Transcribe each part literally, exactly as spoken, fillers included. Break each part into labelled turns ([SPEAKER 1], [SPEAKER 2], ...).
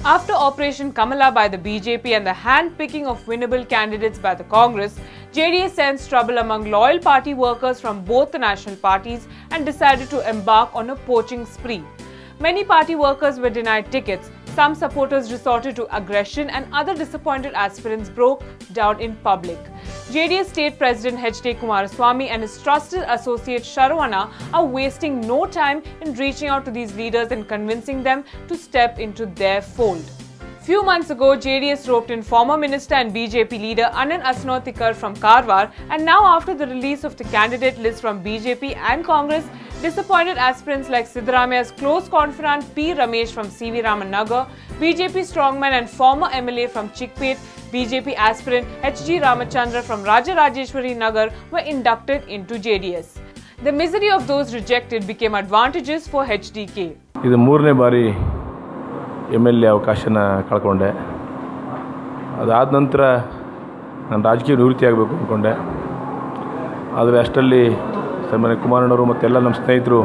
[SPEAKER 1] After Operation Kamala by the B J P and the hand-picking of winnable candidates by the Congress, J D S sensed trouble among loyal party workers from both the national parties and decided to embark on a poaching spree. Many party workers were denied tickets, some supporters resorted to aggression, and other disappointed aspirants broke down in public. J D S State President H D Kumaraswamy and his trusted associate Sharavana are wasting no time in reaching out to these leaders and convincing them to step into their fold. Few months ago, J D S roped in former minister and B J P leader Anand Asnotikar from Karwar, and now after the release of the candidate list from B J P and Congress, disappointed aspirants like Siddaramaia's close confidant P. Ramesh from C V Raman Nagar, B J P strongman and former M L A from Chickpet, B J P aspirant H G Ramachandra from Rajarajeshwari Nagar were inducted into J D S. The misery of those rejected became advantages for H D K.
[SPEAKER 2] ಇದು ಮೂರನೇ ಬಾರಿ M L A ಅವಕಾಶನ ಕಳ್ಕೊಂಡೆ. ಅದಾದ ನಂತರ ನಾನು ರಾಜಕೀಯ ನಿವೃತ್ತಿ ಆಗಬೇಕು ಅಂದ್ಕೊಂಡೆ. ಆದರೆ ಅಷ್ಟರಲ್ಲಿ ಸನ್ಮಾನ್ಯ ಕುಮಾರಣ್ಣವರು ಮತ್ತು ಎಲ್ಲ ನಮ್ಮ ಸ್ನೇಹಿತರು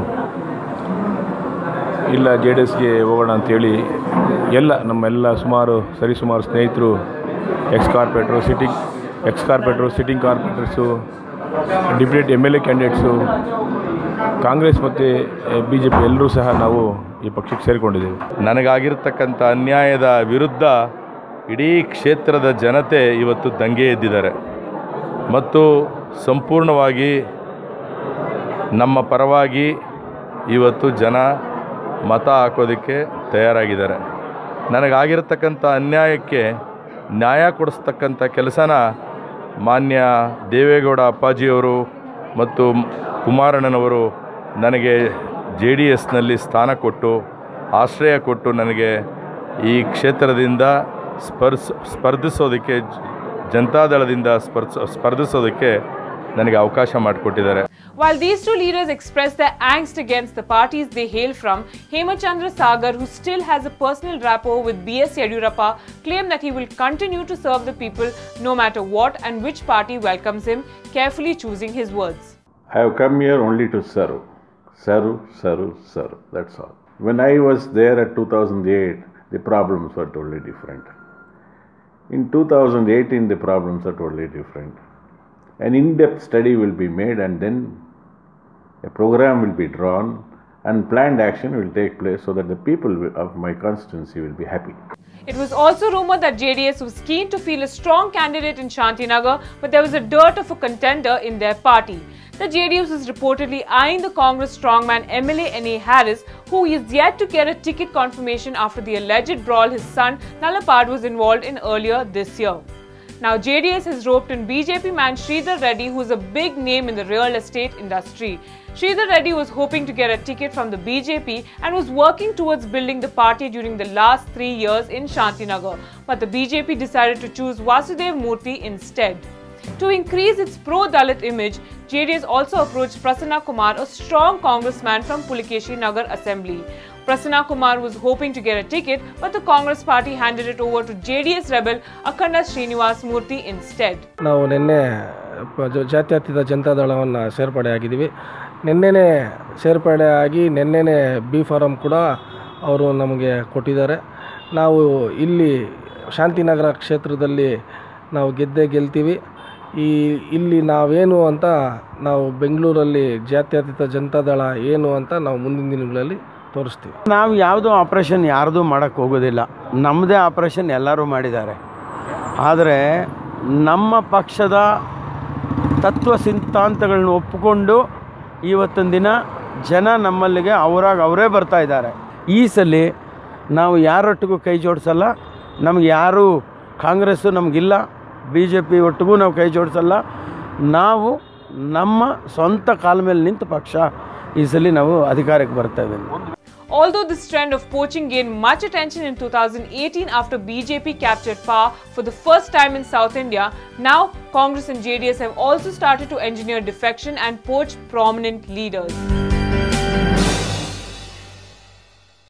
[SPEAKER 2] ಇಲ್ಲ ಜೆ ಡಿ ಎಸ್ಗೆ ಹೋಗೋಣ ಅಂಥೇಳಿ ಎಲ್ಲ ನಮ್ಮೆಲ್ಲ ಸುಮಾರು ಸರಿಸುಮಾರು ಸ್ನೇಹಿತರು ಎಕ್ಸ್ ಕಾರ್ಪೊರೇಟ್ರು ಸಿಟ್ಟಿಂಗ್ ಎಕ್ಸ್ ಕಾರ್ಪೊರೇಟ್ರು sitting corporators deputy M L A candidates Congress ಮತ್ತು ಬಿ ಜೆ ಪಿ ಎಲ್ಲರೂ ಸಹ ನಾವು ಈ ಪಕ್ಷಕ್ಕೆ ಸೇರಿಕೊಂಡಿದ್ದೇವೆ.
[SPEAKER 3] ನನಗಾಗಿರ್ತಕ್ಕಂಥ ಅನ್ಯಾಯದ ವಿರುದ್ಧ ಇಡೀ ಕ್ಷೇತ್ರದ ಜನತೆ ಇವತ್ತು ದಂಗೆ ಎದ್ದಿದ್ದಾರೆ ಮತ್ತು ಸಂಪೂರ್ಣವಾಗಿ ನಮ್ಮ ಪರವಾಗಿ ಇವತ್ತು ಜನ ಮತ ಹಾಕೋದಕ್ಕೆ ತಯಾರಾಗಿದ್ದಾರೆ. ನನಗಾಗಿರ್ತಕ್ಕಂಥ ಅನ್ಯಾಯಕ್ಕೆ ನ್ಯಾಯ ಕೊಡಿಸ್ತಕ್ಕಂಥ ಕೆಲಸನ ಮಾನ್ಯ ದೇವೇಗೌಡ ಅಪ್ಪಾಜಿಯವರು ಮತ್ತು ಕುಮಾರಣ್ಣನವರು ನನಗೆ ಜೆ ಡಿ ಎಸ್ನಲ್ಲಿ ಸ್ಥಾನ ಕೊಟ್ಟು ಆಶ್ರಯ ಕೊಟ್ಟು ನನಗೆ ಈ ಕ್ಷೇತ್ರದಿಂದ ಸ್ಪರ್ಶ ಸ್ಪರ್ಧಿಸೋದಕ್ಕೆ ಜನತಾದಳದಿಂದ ಸ್ಪರ್ಶ ಸ್ಪರ್ಧಿಸೋದಕ್ಕೆ ನನಗೆ ಅವಕಾಶ ಮಾಡಿಕೊಟ್ಟಿದ್ದಾರೆ.
[SPEAKER 1] While these two leaders expressed their angst against the parties they hail from, Hemachandra Sagar, who still has a personal rapport with B S Yediyurappa, claimed that he will continue to serve the people no matter what and which party welcomes him, carefully choosing his words.
[SPEAKER 4] I have come here only to serve. Serve, serve, serve. That's all. When I was there at two thousand eight, the problems were totally different. In two thousand eighteen, the problems are totally different. An in-depth study will be made and then a program will be drawn and planned action will take place so that the people of my constituency will be happy.
[SPEAKER 1] It was also rumored that J D S was keen to field a strong candidate in Shantinagar, but there was a dearth of a contender in their party. The J D S was reportedly eyeing the Congress strongman M L A N A Harris, who is yet to get a ticket confirmation after the alleged brawl his son Nalapad was involved in earlier this year. Now J D S has roped in B J P man Sridhar Reddy, who is a big name in the real estate industry. Sridhar Reddy was hoping to get a ticket from the B J P and was working towards building the party during the last three years in Shantinagar. But the B J P decided to choose Vasudev Murthy instead. To increase its pro-Dalit image, J D S also approached Prasanna Kumar, a strong congressman from Pulikeshi Nagar Assembly. Prasanna Kumar was hoping to get a ticket, but the Congress party handed it over to J D S rebel Akhanda Srinivas Murthy instead.
[SPEAKER 5] ನಾವು ನಿನ್ನೆ ಜಾತ್ಯತೀತ ಜನತಾದಳವನ್ನು ಸೇರ್ಪಡೆ ಆಗಿದ್ದೀವಿ. ನಿನ್ನೆನೇ ಸೇರ್ಪಡೆ ಆಗಿ ನಿನ್ನೆನೇ B form ಕೂಡ ಅವರು ನಮಗೆ ಕೊಟ್ಟಿದ್ದಾರೆ. ನಾವು ಇಲ್ಲಿ ಶಾಂತಿನಗರ ಕ್ಷೇತ್ರದಲ್ಲಿ ನಾವು ಗೆದ್ದೇ ಗೆಲ್ತೀವಿ. ಈ ಇಲ್ಲಿ ನಾವೇನು ಅಂತ ನಾವು ಬೆಂಗಳೂರಲ್ಲಿ ಜಾತ್ಯತೀತ ಜನತಾದಳ ಏನು ಅಂತ ನಾವು ಮುಂದಿನ ದಿನಗಳಲ್ಲಿ ತೋರಿಸ್ತೀವಿ.
[SPEAKER 6] ನಾವು ಯಾವುದೋ ಆಪ್ರೇಷನ್ ಯಾರ್ದು ಮಾಡೋಕ್ಕೆ ಹೋಗೋದಿಲ್ಲ. ನಮ್ಮದೇ ಆಪ್ರೇಷನ್ ಎಲ್ಲರೂ ಮಾಡಿದ್ದಾರೆ. ಆದರೆ ನಮ್ಮ ಪಕ್ಷದ ತತ್ವ ಸಿದ್ಧಾಂತಗಳನ್ನ ಒಪ್ಪಿಕೊಂಡು ಇವತ್ತಿನ ದಿನ ಜನ ನಮ್ಮಲ್ಲಿಗೆ ಅವರಾಗ ಅವರೇ ಬರ್ತಾ ಇದ್ದಾರೆ. ಈ ಸಲ ನಾವು ಯಾರೊಟ್ಟಿಗೂ ಕೈ ಜೋಡಿಸಲ್ಲ. ನಮಗೆ ಯಾರು ಕಾಂಗ್ರೆಸ್ಸು ನಮಗಿಲ್ಲ, ಬಿ ಜೆ ಪಿ ಒಟ್ಟಿಗೂ ನಾವು ಕೈ ಜೋಡಿಸಲ್ಲ. ನಾವು ನಮ್ಮ ಸ್ವಂತ ಕಾಲ ಮೇಲೆ ನಿಂತ ಪಕ್ಷ ಈ ಸಲ ನಾವು ಅಧಿಕಾರಕ್ಕೆ ಬರ್ತೇವೆ.
[SPEAKER 1] Although this trend of poaching gained much attention in two thousand eighteen after B J P captured power for the first time in South India, now Congress and J D S have also started to engineer defection and poach prominent leaders.